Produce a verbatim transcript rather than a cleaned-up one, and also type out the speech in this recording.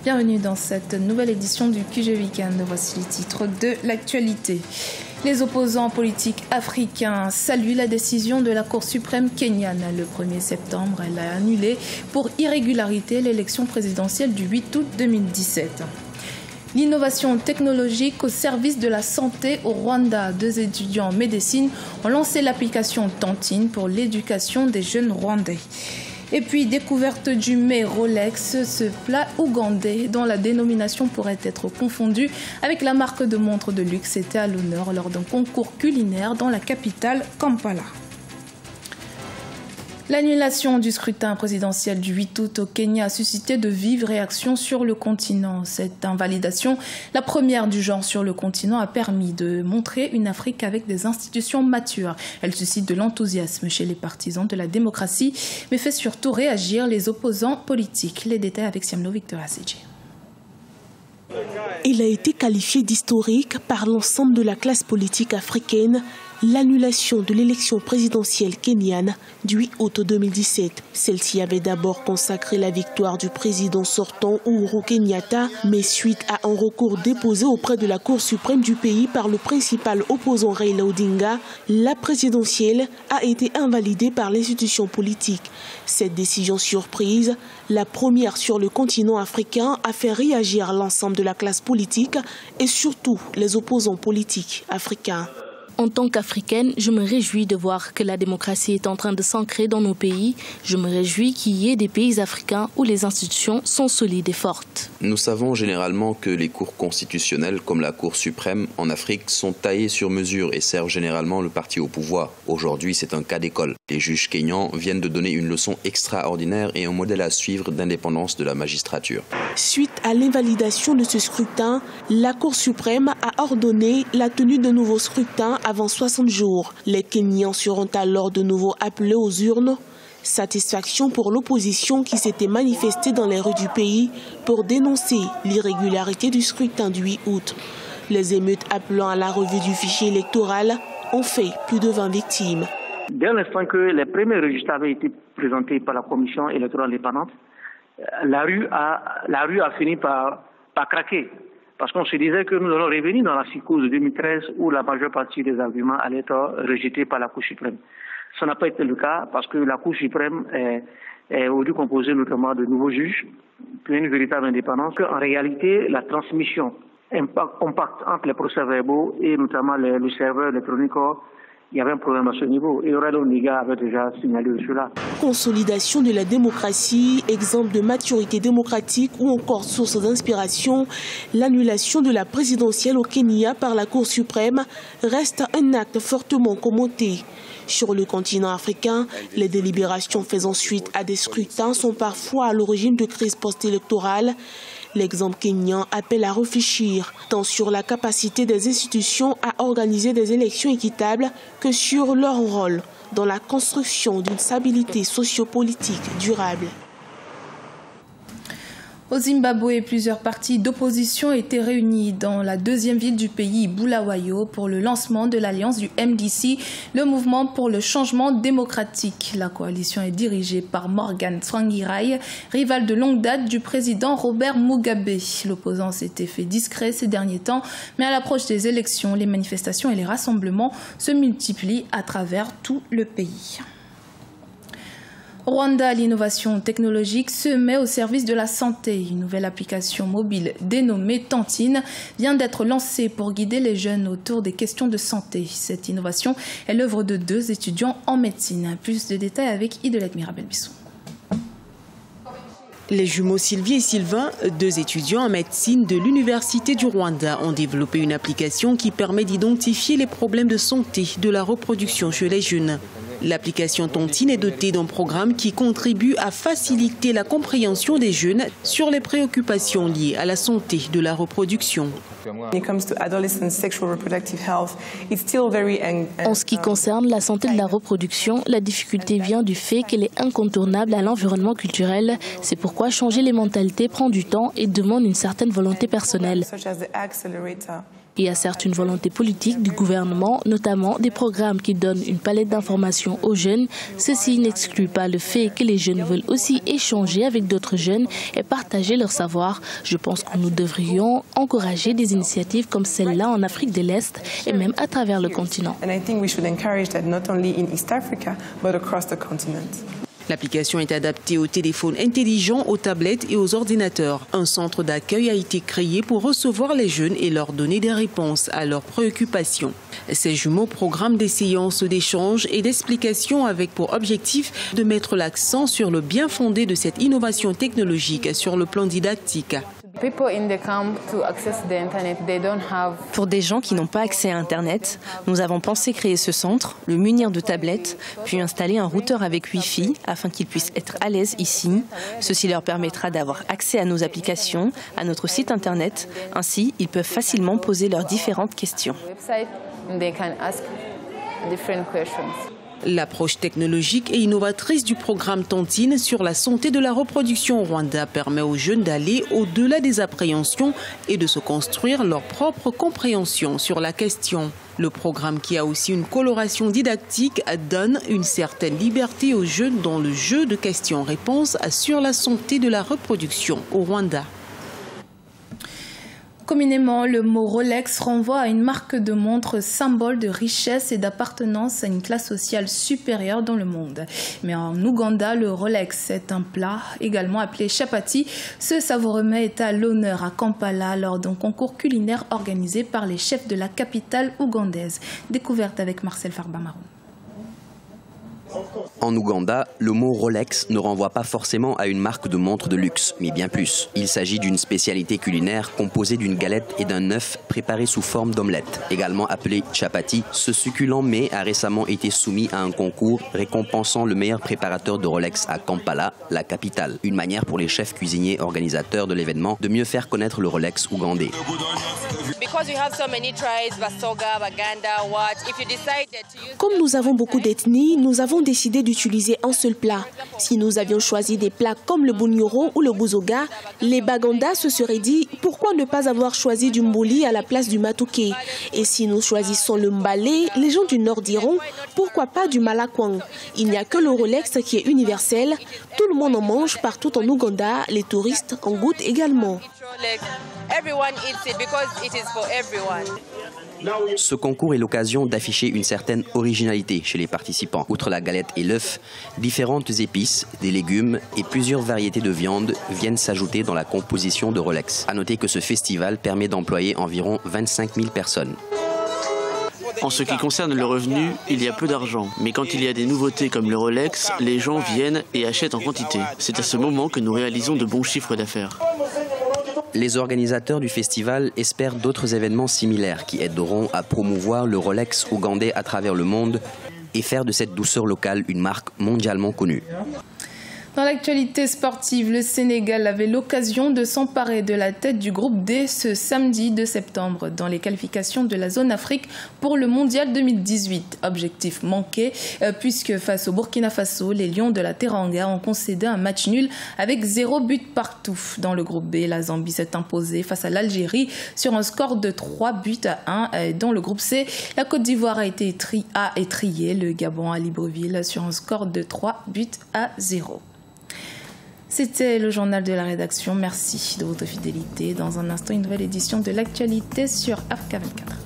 Bienvenue dans cette nouvelle édition du Q G Weekend. Voici les titres de l'actualité. Les opposants politiques africains saluent la décision de la Cour suprême kenyane. Le premier septembre, elle a annulé pour irrégularité l'élection présidentielle du huit août deux mille dix-sept. L'innovation technologique au service de la santé au Rwanda. Deux étudiants en médecine ont lancé l'application Tantine pour l'éducation des jeunes Rwandais. Et puis, découverte du mets Rolex, ce plat ougandais dont la dénomination pourrait être confondue avec la marque de montre de luxe était à l'honneur lors d'un concours culinaire dans la capitale Kampala. L'annulation du scrutin présidentiel du huit août au Kenya a suscité de vives réactions sur le continent. Cette invalidation, la première du genre sur le continent, a permis de montrer une Afrique avec des institutions matures. Elle suscite de l'enthousiasme chez les partisans de la démocratie, mais fait surtout réagir les opposants politiques. Les détails avec Siamno Victoria C J. Il a été qualifié d'historique par l'ensemble de la classe politique africaine, l'annulation de l'élection présidentielle kenyane du huit août deux mille dix-sept. Celle-ci avait d'abord consacré la victoire du président sortant Uhuru Kenyatta, mais suite à un recours déposé auprès de la Cour suprême du pays par le principal opposant Raila Odinga, la présidentielle a été invalidée par l'institution politique. Cette décision surprise, la première sur le continent africain, a fait réagir l'ensemble de la classe politique et surtout les opposants politiques africains. En tant qu'Africaine, je me réjouis de voir que la démocratie est en train de s'ancrer dans nos pays. Je me réjouis qu'il y ait des pays africains où les institutions sont solides et fortes. Nous savons généralement que les cours constitutionnelles, comme la Cour suprême en Afrique, sont taillées sur mesure et servent généralement le parti au pouvoir. Aujourd'hui, c'est un cas d'école. Les juges kenyans viennent de donner une leçon extraordinaire et un modèle à suivre d'indépendance de la magistrature. Suite à l'invalidation de ce scrutin, la Cour suprême a ordonné la tenue de nouveaux scrutins avant soixante jours. Les Kenyans seront alors de nouveau appelés aux urnes. Satisfaction pour l'opposition qui s'était manifestée dans les rues du pays pour dénoncer l'irrégularité du scrutin du huit août. Les émeutes appelant à la revue du fichier électoral ont fait plus de vingt victimes. Dès l'instant que les premiers résultats avaient été présentés par la commission électorale indépendante, la rue a, la rue a fini par, par craquer. Parce qu'on se disait que nous allons revenir dans la psychose de deux mille treize où la majeure partie des arguments allaient être rejetés par la Cour suprême. Ça n'a pas été le cas parce que la Cour suprême est, est aujourd'hui composée notamment de nouveaux juges, puis une véritable indépendance. En réalité, la transmission compacte entre les procès-verbaux et notamment les, le serveur électronique, il y avait un problème à ce niveau et Raila Odinga avait déjà signalé cela. Consolidation de la démocratie, exemple de maturité démocratique ou encore source d'inspiration, l'annulation de la présidentielle au Kenya par la Cour suprême reste un acte fortement commenté. Sur le continent africain, les délibérations faisant suite à des scrutins sont parfois à l'origine de crises post-électorales. L'exemple kényan appelle à réfléchir tant sur la capacité des institutions à organiser des élections équitables que sur leur rôle dans la construction d'une stabilité sociopolitique durable. Au Zimbabwe, plusieurs partis d'opposition étaient réunis dans la deuxième ville du pays, Bulawayo, pour le lancement de l'alliance du M D C, le mouvement pour le changement démocratique. La coalition est dirigée par Morgan Tsvangirai, rival de longue date du président Robert Mugabe. L'opposant s'était fait discret ces derniers temps, mais à l'approche des élections, les manifestations et les rassemblements se multiplient à travers tout le pays. Rwanda, l'innovation technologique se met au service de la santé. Une nouvelle application mobile dénommée Tantine vient d'être lancée pour guider les jeunes autour des questions de santé. Cette innovation est l'œuvre de deux étudiants en médecine. Plus de détails avec Idelette Mirabel-Bissou. Les jumeaux Sylvie et Sylvain, deux étudiants en médecine de l'Université du Rwanda, ont développé une application qui permet d'identifier les problèmes de santé de la reproduction chez les jeunes. L'application Tantine est dotée d'un programme qui contribue à faciliter la compréhension des jeunes sur les préoccupations liées à la santé de la reproduction. En ce qui concerne la santé de la reproduction, la difficulté vient du fait qu'elle est incontournable à l'environnement culturel. C'est pourquoi changer les mentalités prend du temps et demande une certaine volonté personnelle. Il y a certes une volonté politique du gouvernement, notamment des programmes qui donnent une palette d'informations aux jeunes. Ceci n'exclut pas le fait que les jeunes veulent aussi échanger avec d'autres jeunes et partager leur savoir. Je pense que nous devrions encourager des initiatives comme celle-là en Afrique de l'Est et même à travers le continent. L'application est adaptée aux téléphones intelligents, aux tablettes et aux ordinateurs. Un centre d'accueil a été créé pour recevoir les jeunes et leur donner des réponses à leurs préoccupations. Ces jumeaux programment des séances d'échange et d'explications avec pour objectif de mettre l'accent sur le bien fondé de cette innovation technologique sur le plan didactique. Pour des gens qui n'ont pas accès à Internet, nous avons pensé créer ce centre, le munir de tablettes, puis installer un routeur avec Wi-Fi afin qu'ils puissent être à l'aise ici. Ceci leur permettra d'avoir accès à nos applications, à notre site Internet. Ainsi, ils peuvent facilement poser leurs différentes questions. L'approche technologique et innovatrice du programme Tontine sur la santé de la reproduction au Rwanda permet aux jeunes d'aller au-delà des appréhensions et de se construire leur propre compréhension sur la question. Le programme, qui a aussi une coloration didactique, donne une certaine liberté aux jeunes dans le jeu de questions-réponses sur la santé de la reproduction au Rwanda. Communément, le mot Rolex renvoie à une marque de montre symbole de richesse et d'appartenance à une classe sociale supérieure dans le monde. Mais en Ouganda, le Rolex est un plat, également appelé chapati. Ce savoureux mets est à l'honneur à Kampala lors d'un concours culinaire organisé par les chefs de la capitale ougandaise. Découverte avec Marcel Farba-Maroun. En Ouganda, le mot Rolex ne renvoie pas forcément à une marque de montre de luxe, mais bien plus. Il s'agit d'une spécialité culinaire composée d'une galette et d'un œuf préparé sous forme d'omelette. Également appelé chapati, ce succulent mets a récemment été soumis à un concours récompensant le meilleur préparateur de Rolex à Kampala, la capitale. Une manière pour les chefs cuisiniers organisateurs de l'événement de mieux faire connaître le Rolex ougandais. Comme nous avons beaucoup d'ethnies, nous avons décidé d'utiliser un seul plat. Si nous avions choisi des plats comme le bunyoro ou le buzoga, les Baganda se seraient dit pourquoi ne pas avoir choisi du mboli à la place du matouké. Et si nous choisissons le mbalé, les gens du Nord diront pourquoi pas du malakwang. Il n'y a que le Rolex qui est universel. Tout le monde en mange partout en Ouganda. Les touristes en goûtent également. Ce concours est l'occasion d'afficher une certaine originalité chez les participants. Outre la galette et l'œuf, différentes épices, des légumes et plusieurs variétés de viande viennent s'ajouter dans la composition de Rolex. À noter que ce festival permet d'employer environ vingt-cinq mille personnes. En ce qui concerne le revenu, il y a peu d'argent. Mais quand il y a des nouveautés comme le Rolex, les gens viennent et achètent en quantité. C'est à ce moment que nous réalisons de bons chiffres d'affaires. Les organisateurs du festival espèrent d'autres événements similaires qui aideront à promouvoir le Rolex ougandais à travers le monde et faire de cette douceur locale une marque mondialement connue. Dans l'actualité sportive, le Sénégal avait l'occasion de s'emparer de la tête du groupe D ce samedi deux septembre dans les qualifications de la zone Afrique pour le mondial deux mille dix-huit. Objectif manqué puisque face au Burkina Faso, les Lions de la Teranga ont concédé un match nul avec zéro but partout. Dans le groupe B, la Zambie s'est imposée face à l'Algérie sur un score de trois buts à un. Dans le groupe C, la Côte d'Ivoire a été tri a étrié le Gabon à Libreville sur un score de trois buts à zéro. C'était le journal de la rédaction. Merci de votre fidélité. Dans un instant, une nouvelle édition de l'actualité sur Africa vingt-quatre.